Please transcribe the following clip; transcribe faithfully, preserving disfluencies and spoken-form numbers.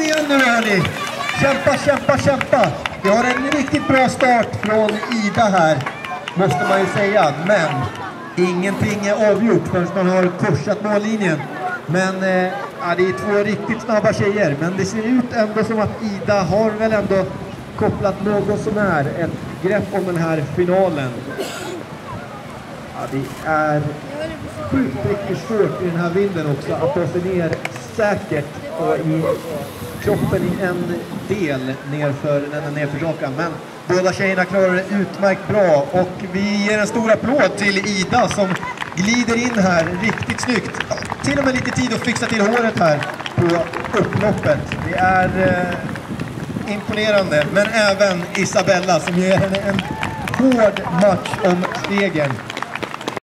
igen nu hörni. Kämpa, kämpa, kämpa. Vi har en riktigt bra start från Ida här, måste man ju säga. Men ingenting är avgjort förrän man har korsat mållinjen. Men eh, ja, det är två riktigt snabba tjejer. Men det ser ut ändå som att Ida har väl ändå kopplat något som är ett grepp om den här finalen. Ja, det är sjukt riktigt svårt i den här vinden också att ta sig ner säkert och i kroppen i en del nerför den nerförsrakan. Men båda tjejerna klarar det utmärkt bra och vi ger en stor applåd till Ida som glider in här riktigt snyggt. Ja, till och med lite tid att fixa till håret här på upploppet. Det är eh, imponerande, men även Isabella som ger henne en hård match om stegen.